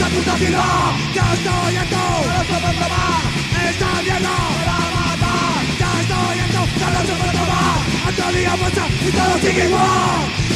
puta ciudad. Ya estoy harto, no soporto más. Esta mierda me va a matar. Ya estoy harto, ya no soporto más. Otro día pasa y todo sigue igual.